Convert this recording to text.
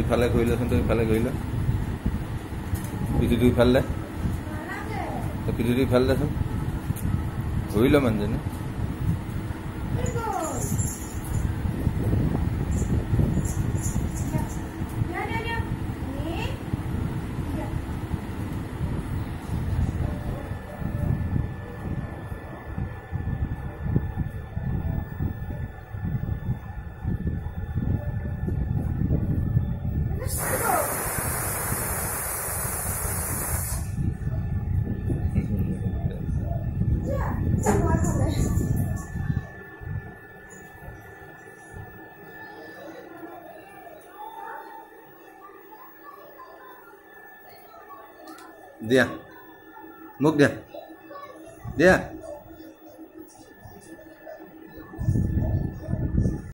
ইফালে ঘূৰিলেচোন তই ইফালে ঘূৰিলে পিঠিটো ইফালে দে তই পিঠিটো ইফালে দেচোন ঘূৰি ল মানুহজনী দিয়া মোক দিয়া দিয়া